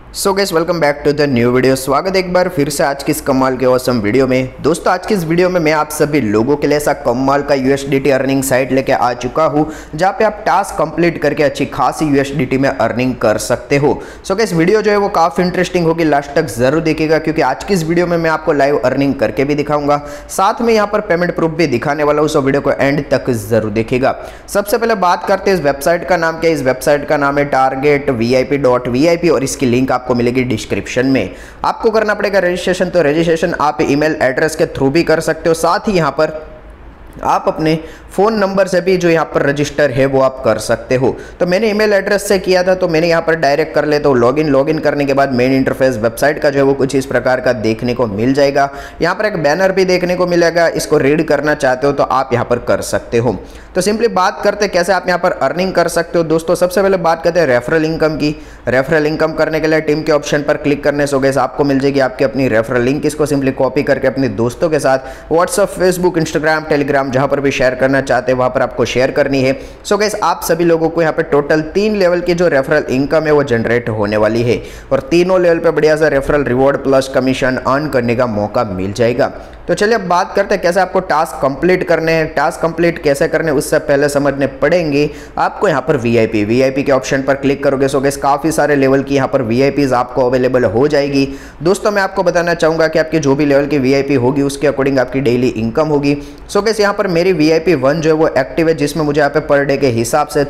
So guys welcome back to the new video. स्वागत है एक बार फिर से आज की इस कमाल के ऑसम वीडियो में। दोस्तों आज की इस वीडियो में मैं आप सभी लोगों के लिए ऐसा कमाल का यूएसडीटी अर्निंग साइट लेके आ चुका हूं जहां पे आप टास्क कंप्लीट करके अच्छी खासी यूएसडीटी में अर्निंग कर सकते हो। सो गाइस वीडियो जो है वो काफ़ी इंटरेस्टिंग होगी, लास्ट तक जरूर देखिएगा क्योंकि आज की इस वीडियो में मैं आपको लाइव अर्निंग करके भी दिखाऊंगा, साथ में यहाँ पर पेमेंट प्रूफ भी दिखाने वाला हूँ। सो वीडियो को एंड तक जरूर देखिएगा। सबसे पहले बात करते हैं इस वेबसाइट का नाम क्या है। इस वेबसाइट का नाम है targetvip.vip और इसकी लिंक आपको मिलेगी डिस्क्रिप्शन में। आपको करना पड़ेगा रजिस्ट्रेशन, तो रजिस्ट्रेशन आप ईमेल एड्रेस के थ्रू भी कर सकते हो, साथ ही यहां पर आप अपने फ़ोन नंबर से भी जो यहाँ पर रजिस्टर है वो आप कर सकते हो। तो मैंने ईमेल एड्रेस से किया था तो मैंने यहाँ पर डायरेक्ट कर लेता हूँ लॉगिन करने के बाद मेन इंटरफेस वेबसाइट का जो है वो कुछ इस प्रकार का देखने को मिल जाएगा। यहाँ पर एक बैनर भी देखने को मिलेगा, इसको रीड करना चाहते हो तो आप यहाँ पर कर सकते हो। तो सिंपली बात करते हैं कैसे आप यहाँ पर अर्निंग कर सकते हो। दोस्तों सबसे पहले बात करते हैं रेफरल इनकम की। रेफरल इनकम करने के लिए टीम के ऑप्शन पर क्लिक करने से गाइस आपको मिल जाएगी आपकी अपनी रेफरल लिंक। इसको सिंपली कॉपी करके अपने दोस्तों के साथ व्हाट्सअप, फेसबुक, इंस्टाग्राम, टेलीग्राम जहां पर भी शेयर करना चाहते हैं वहां पर आपको शेयर करनी है। सो गाइस आप सभी लोगों को यहाँ पे टोटल 3 लेवल की जो रेफरल इनकम है वो जनरेट होने वाली है और तीनों लेवल पे बढ़िया सा referral reward plus commission earn करने का मौका मिल जाएगा। तो चलिए अब बात करते हैं कैसे आपको टास्क कंप्लीट करने हैं। टास्क कंप्लीट कैसे करने उससे पहले समझने पड़ेंगे आपको यहाँ पर वीआईपी के ऑप्शन पर क्लिक करोगे। सो गाइस काफ़ी सारे लेवल की यहाँ पर वीआईपीज आपको अवेलेबल हो जाएगी। दोस्तों मैं आपको बताना चाहूँगा कि आपकी जो भी लेवल की वीआईपी होगी उसके अकॉर्डिंग आपकी डेली इनकम होगी। सो गाइस यहाँ पर मेरी वीआईपी 1 जो है वो एक्टिव है, जिसमें मुझे यहाँ पे पर डे के हिसाब से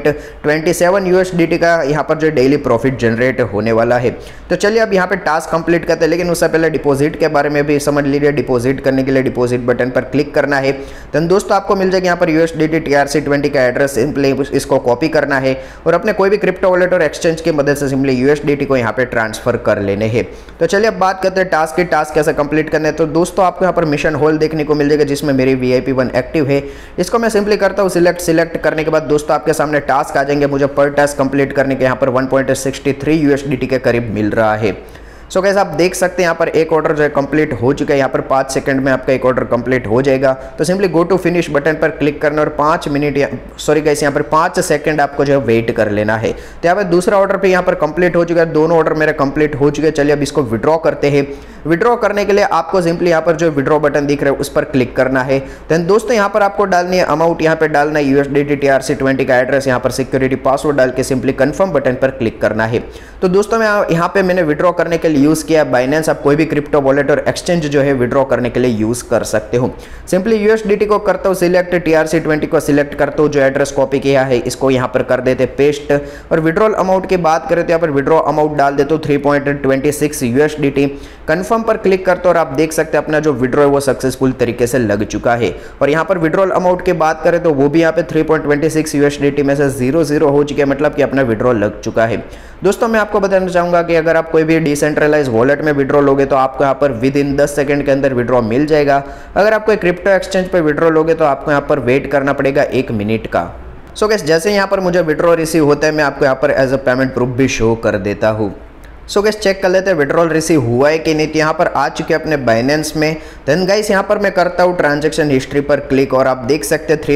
3.27 यूएसडीटी का यहाँ पर जो डेली प्रॉफिट जनरेट होने वाला है। तो चलिए अब यहाँ पे टास्क कंप्लीट करते हैं, लेकिन उससे पहले डिपॉजिट के बारे में भी समझ लीजिए। डिपॉजिट करने के लिए डिपॉजिट बटन पर क्लिक करना है। तो दोस्तों आपको मिल जाएगा यहाँ पर यूएसडीटी TRC20 का एड्रेस, सिंपली इसको कॉपी करना है और अपने कोई भी क्रिप्टो वॉलेट और एक्सचेंज की मदद से सिंपली यूएसडीटी को यहाँ पे ट्रांसफर कर लेने हैं। तो चलिए अब बात करते हैं टास्क की। टास्क कैसे कंप्लीट करने हैं। तो दोस्तों आपको यहाँ पर मिशन होल देखने को मिल जाएगा जिसमें मेरी वीआईपी 1 एक्टिव है। इसको मैं सिंपली करता हूँ सिलेक्ट करने के बाद दोस्तों आपके सामने टास्क आ जाएंगे। मुझे पर टास्क कंप्लीट करने के यहाँ पर 1.63 यूएसडीटी के करीब मिल रहा है। सो गाइस आप देख सकते हैं यहाँ पर एक ऑर्डर जो है कंप्लीट हो चुका है। यहाँ पर 5 सेकंड में आपका एक ऑर्डर कंप्लीट हो जाएगा। तो simply go to finish button पर क्लिक करना और 5 मिनट यहाँ पर 5 सेकंड आपको जो है वेट कर लेना है। तो यहाँ पर दूसरा ऑर्डर भी यहाँ पर कंप्लीट हो चुका है। दोनों ऑर्डर मेरे कंप्लीट हो चुके हैं। चलिए अब इसको विड्रॉ करते हैं। विड्रॉ करने के लिए आपको सिंपली यहाँ पर जो विड्रॉ बटन दिख रहा है उस पर क्लिक करना है। देन दोस्तों यहाँ पर आपको डालनी है अमाउंट, यहाँ पे डालना है यूएसडीटी TRC20 का एड्रेस, यहाँ पर सिक्योरिटी पासवर्ड डाल के सिंपली कंफर्म बटन पर क्लिक करना है। तो दोस्तों मैं यहाँ पे मैंने विड्रॉ करने के लिए यूज़ किया बाइनेंस। आप कोई भी क्रिप्टो वॉलेट और एक्सचेंज जो है विड्रॉ करने के लिए यूज़ कर सकते हो। सिंपली यूएसडीटी को करता हूँ सिलेक्ट, TRC20 को सिलेक्ट करता हूँ, जो एड्रेस कॉपी किया है इसको यहाँ पर कर देते पेस्ट और विड्रॉल अमाउंट की बात करें तो यहाँ पर विड्रॉ अमाउंट डाल देते हो 3.26 यूएसडीटी। कंफर्म पर क्लिक करते हो और आप देख सकते हैं अपना जो विड्रॉ है वो सक्सेसफुल तरीके से लग चुका है। और यहाँ पर विड्रॉल अमाउंट की बात करें तो वो भी यहाँ पे 3.26 यूएसडीटी में से 0 हो चुके हैं, मतलब कि अपना विड्रॉ लग चुका है। दोस्तों मैं आपको बताना चाहूंगा कि अगर आप कोई भी डिसेंट्रलाइज वॉलेट में विड्रॉ लोगे तो आपको यहाँ पर विद इन 10 सेकंड के अंदर विड्रॉ मिल जाएगा। अगर आप कोई क्रिप्टो एक्सचेंज पे विड्रॉ लोगे तो आपको यहाँ पर वेट करना पड़ेगा 1 मिनट का। सो गाइस जैसे यहाँ पर मुझे विड्रॉ रिसीव होता है मैं आपको यहाँ पर एज अ पेमेंट प्रूफ भी शो कर देता हूँ। सो गाइस चेक कर लेते हैं विड्रॉल रिसीव हुआ है कि नहीं। तो यहाँ पर आ चुके अपने बाइनेंस में। देन गाइस यहाँ पर मैं करता हूँ ट्रांजैक्शन हिस्ट्री पर क्लिक और आप देख सकते हैं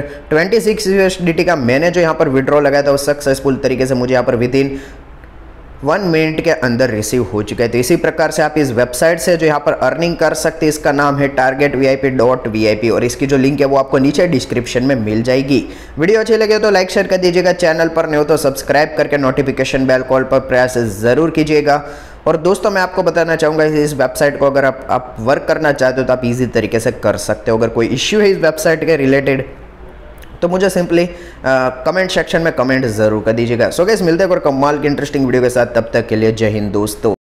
3.26 यूएसडीटी का मैंने जो यहाँ पर विड्रॉ लगाया था वो सक्सेसफुल तरीके से मुझे यहाँ पर विद इन 1 मिनट के अंदर रिसीव हो चुका है। तो इसी प्रकार से आप इस वेबसाइट से जो यहाँ पर अर्निंग कर सकते हैं। इसका नाम है targetvip.vip और इसकी जो लिंक है वो आपको नीचे डिस्क्रिप्शन में मिल जाएगी। वीडियो अच्छी लगे तो लाइक शेयर कर दीजिएगा, चैनल पर नहीं हो तो सब्सक्राइब करके नोटिफिकेशन बेल कॉल पर प्रेस ज़रूर कीजिएगा। और दोस्तों मैं आपको बताना चाहूँगा इस वेबसाइट को अगर आप वर्क करना चाहते हो तो आप ईजी तरीके से कर सकते हो। अगर कोई इश्यू है इस वेबसाइट के रिलेटेड तो मुझे सिंपली कमेंट सेक्शन में कमेंट ज़रूर कर दीजिएगा। सो गाइस मिलते हैं और कमाल की इंटरेस्टिंग वीडियो के साथ, तब तक के लिए जय हिंद दोस्तों।